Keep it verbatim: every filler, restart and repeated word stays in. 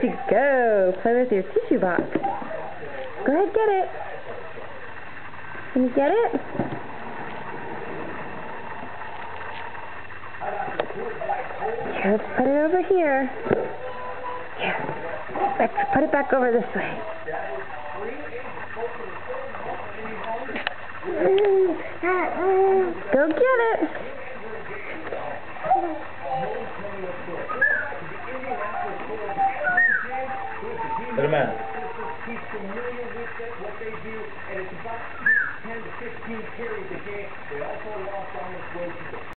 you go. Play with your tissue box. Go ahead, get it. Can you get it? Here, let's put it over here. Here. Let's put it back over this way. Go get it. Put him out. He's familiar with what they do, and it's about ten to fifteen carries a game. They also lost almost